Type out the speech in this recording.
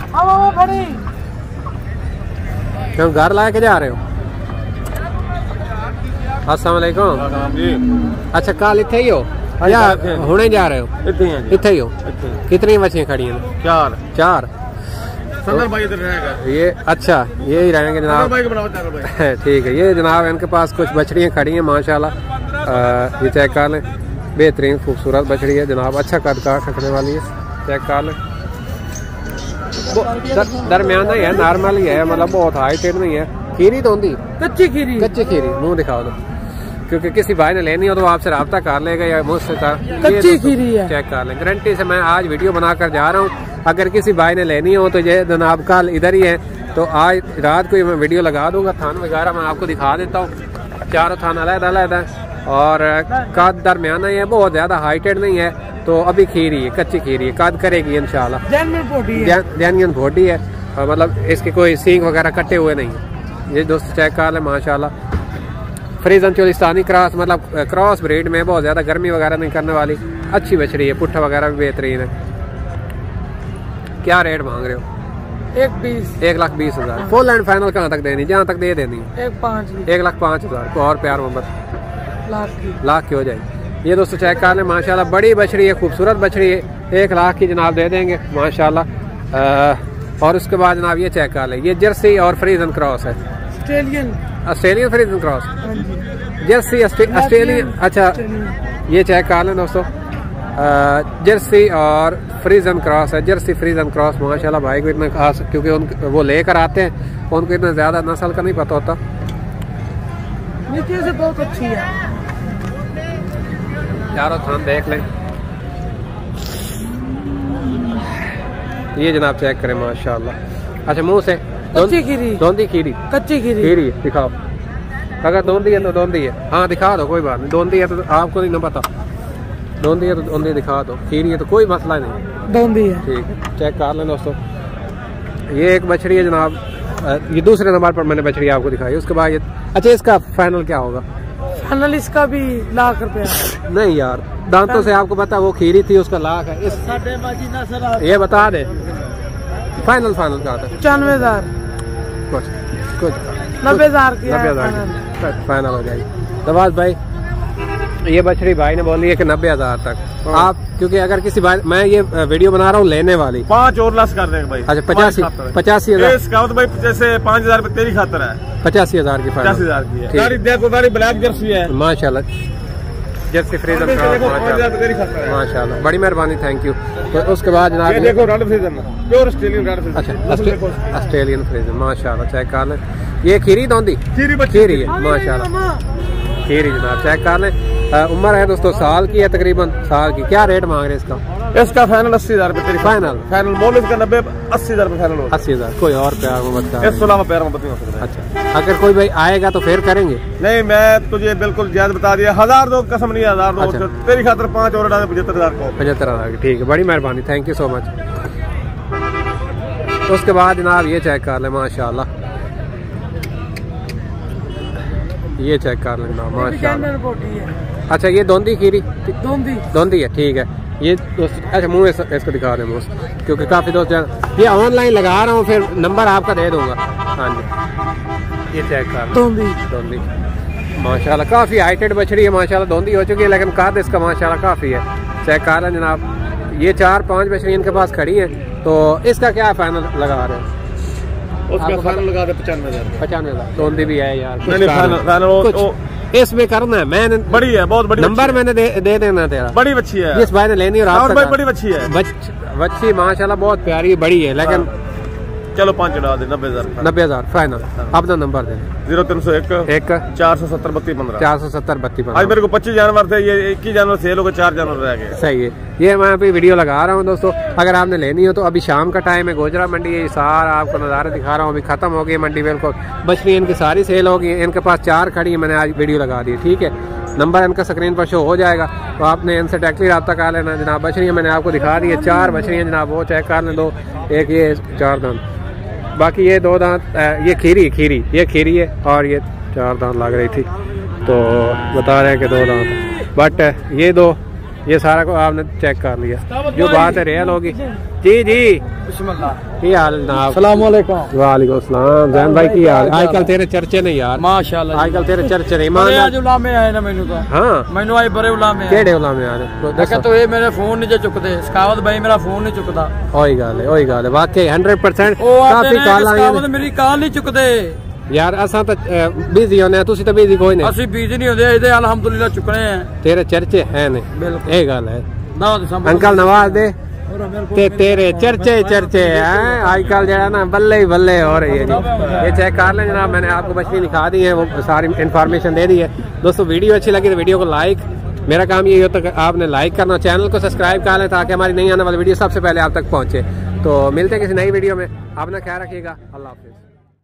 क्यों घर ला के जा रहे हो? अस्सलाम वालेकुम। अच्छा कल इतने ही हो या हुणे जा रहे हो? इतने ही हो। कितनी बच्चियां खड़ी हैं? चार। भाई इधर रहेगा ये अच्छा ये ही रहेंगे जनाब। ठीक है, ये जनाब इनके पास कुछ बछड़ियाँ खड़ी हैं माशाल्लाह। ये चेक कर लें, बेहतरीन खूबसूरत बछड़ी है जनाब, अच्छा कद काट रखने वाली है। चेक कर लें, दरमियाना ही है, नॉर्मल ही है, मतलब बहुत हाई नहीं है। खीरी तो होंगी, कच्ची खीरी मुँह दिखाओ दो, क्योंकि किसी भाई ने लेनी हो तो आपसे रब्ता कर लेगा या मुझसे। कच्ची खीरी है, चेक कर लें, गारंटी से। मैं आज वीडियो बनाकर जा रहा हूँ, अगर किसी भाई ने लेनी हो तो ये जनाब कल इधर ही है, तो आज रात को मैं वीडियो लगा दूंगा। थान वगैरह मैं आपको दिखा देता हूँ, चारों थान अलग है और कद दरमियाना ही है, बहुत ज्यादा हाइटेड नहीं है। तो अभी खीरी है, कच्ची खीरी है, कद करेगी इंशाल्लाह। जेन्युइन बॉडी है, मतलब इसके कोई सींग वगैरह कटे हुए नहीं है। ये दोस्त चेक कर ले माशाल्लाह। फ्रीजन चोलिस्तानी क्रॉस, मतलब क्रॉस ब्रीड में बहुत ज्यादा गर्मी वगैरह नहीं करने वाली अच्छी बछड़ी है। पुट्ठा वगैरह भी बेहतरीन है। क्या रेट मांग रहे हो? 1,20,000। फुल एंड फाइनल कहाँ तक देनी? जहाँ तक दे देनी 1,05,000 को, और प्यार मोहब्बत लाख की हो जाएगी। ये दोस्तों चेक कर लें माशाल्लाह, बड़ी बछड़ी है, खूबसूरत बछड़ी है, 1 लाख की जनाब दे देंगे माशाल्लाह। और उसके बाद जनाब ये चेक कर लें, ये जर्सी और फ्रीजन क्रॉस है, Australian Friesian cross, Jersey Australian. अच्छा ये चेक कर लें दोस्तों, जर्सी और फ्रीजन क्रॉस है, जर्सी फ्रीजन क्रॉस माशाल्लाह। भाई को इतना खास, क्योंकि वो लेकर आते हैं, उनको इतना ज्यादा नस्ल का नहीं पता होता। नीचे से बहुत अच्छी है, चारों थान देख लें। ये जनाब चेक करें माशाल्लाह। अच्छा मुंह से धोंदी खीरी, कच्ची खीरी दिखाओ। अगर धोंदी है तो धोंदी है, हाँ दिखा दो, कोई बात नहीं। धोंदी है तो आपको नहीं ना पता, धोंदी है तो धोंदी दिखा दो, खीरी है तो कोई मसला नहीं, धोंदी है। ठीक, चेक कर लें दोस्तों। ये एक बछड़ी है जनाब, ये दूसरे नंबर पर मैंने बछड़ी आपको दिखाई। उसके बाद ये, अच्छा इसका फाइनल क्या होगा? फाइनल इसका भी ₹1,00,000 नहीं यार, दांतों से आपको पता, वो खीरी थी उसका लाख है। ये बता दे फाइनल कहा था? 95,000 कुछ 90,000 की फाइनल हो जाएगी। नवाज भाई ये बछड़ी भाई ने बोली है कि 90,000 तक आप, क्योंकि अगर किसी भाई, मैं ये वीडियो बना रहा हूँ लेने वाली, 5 और लस कर देंगे भाई। अच्छा 85,000 भाई, जैसे 5,000 रुपए तेरी खातर है, 85,000 की, 85,000 की है। देखो ब्लैक जर्सी है माशाल्लाह, जर्सी फ्रीजन माशाल्लाह, बड़ी मेहरबानी, थैंक यू। तो उसके बाद जनाब ये देखो red Friesian, pure Australian red Friesian. अच्छा ऑस्ट्रेलियन फ्रीजन माशाल्लाह, चेक कर लें। ये खीरी धोंदी खीरी है माशाल्लाह, खीरी जनाब चेक कर लें। उम्र है दोस्तों साल की है, तकरीबन साल की। क्या रेट मांग रहे हैं इसका? इसका फाइनल 80,000 रुपए तेरी फाइनल मोल इसका 80,000 रुपए फाइनल। 80,000, कोई और प्यार मोहब्बत का इसके अलावा प्यार मोहब्बत नहीं हो सकता। अच्छा अगर कोई भाई आएगा तो फिर करेंगे? नहीं, मैं तुझे बिल्कुल जायज बता दिया, 1,000 दो, कसम नहीं 1,000 दो। अच्छा। तेरी खातर 5 और 75,000 को, 75,000 की। ठीक है, बड़ी मेहरबानी, थैंक यू सो मच। उसके बाद जनाब ये चेक कर ले माशाल्लाह, ये चेक कर लेना माशाल्लाह। अच्छा ये धोंदी खीरी, धोंदी है, ठीक है। ये अच्छा मुँह इसको दिखा दें मुँह, क्योंकि काफ़ी दोस्त ये ऑनलाइन लगा रहा हूँ, फिर नंबर आपका दे दूंगा। हाँ जी, ये चेक कर धोंदी माशाल्लाह, काफ़ी हाइटेड बछड़ी है माशाल्लाह, धोंदी हो चुकी है, लेकिन कद इसका माशाल्लाह काफ़ी है। चेक कर लें जनाब, ये 4-5 बछड़ी इनके पास खड़ी है। तो इसका क्या फाइनल लगा रहे हैं? उसका फाइनल लगा दे 95,000। धोंदी भी है यार, इसमें करना है। मैंने बड़ी है, बहुत बड़ी नंबर मैंने दे देना तेरा, बड़ी बच्ची है, जिस भाई ने लेनी और बड़ी बच्ची है, बच्ची माशाल्लाह बहुत प्यारी बड़ी है, लेकिन चलो 5 चढ़ा दे, 90,000 फाइनल। अपना नंबर दे 0301 470 3215 470 3215। आज मेरे को 25 जानवर थे, ये 21 जानवर सेल हो गए, 4 जानवर रह गए। सही है, ये मैं अभी वीडियो लगा रहा हूँ दोस्तों। अगर आपने लेनी हो तो अभी शाम का टाइम है, गोजरा मंडी है, सारा आपको नज़ारा दिखा रहा हूँ। अभी खत्म हो गई मंडी बिल्कुल, बछड़ी इनकी सारी सेल होगी। इनके पास 4 खड़ी है, मैंने आज वीडियो लगा दी, ठीक है। नंबर इनका स्क्रीन पर शो हो जाएगा, तो आपने इनसे डायरेक्टली रब्ता कर लेना जनाब। बछड़ियाँ मैंने आपको दिखा दी है, 4 बछड़ियाँ जनाब, वो चेक कर लें। 2 एक ये 4 दांत, बाकी ये 2 दांत, ये खीरी ये खीरी है, और ये 4 दांत लग रही थी, तो बता रहे हैं कि 2 दांत, बट ये 2, ये सारा को आपने चेक कर लिया। जो बात है रियल होगी। जी बिस्मिल्लाह। की हाल जनाब? अस्सलाम वालेकुम। वालेकुम सलाम। जैन भाई की हाल? आजकल तेरे चर्चे नहीं यार, माशाअल्लाह आजकल तेरे चर्चे नहीं। बड़े आज उलामे आए ना मैनू तो। हाँ मैनू आए बड़े उलामे आए। केड़े उलामे आ रहे? देखा तो ये मेरे फोन नहीं चुकते, सकावत भाई मेरा फोन नहीं चुकता। ओही गल है वाकई 100% ਉਹ ਆਦੇ काफी ਨੇ कॉल ਸਕਾਵਤ आई ਮੇਰੀ ਕਾਲ ਨਹੀਂ ਚੁੱਕਦੇ। यार असा तो बिजी होने, तुसी तो बिजी कोई नहीं। ਅਸੀਂ ਬੀਜੀ ਨਹੀਂ ਹੁੰਦੇ, ਇਹਦੇ ਅਲਹਮਦੁਲਿਲਾ ਚੁੱਕਣੇ ਆ। तेरे चर्चे है ने, बिल्कुल। ये गल है। दावत संभाल अंकल नवाज दे ते तेरे चर्चे चर्चे हैं आजकल जो है ना, बल्ले ही बल्ले हो रही है जी। ये चेक कर लें जनाब, मैंने आपको मछली दिखा दी है, वो सारी इन्फॉर्मेशन दे दी है। दोस्तों वीडियो अच्छी लगी तो वीडियो को लाइक, मेरा काम ये होता है कि आपने लाइक करना, चैनल को सब्सक्राइब कर लें ताकि हमारी नई आने वाली वीडियो सबसे पहले आप तक पहुंचे। तो मिलते हैं किसी नई वीडियो में, अपना ख्याल रखिएगा। अल्लाह हाफिज़।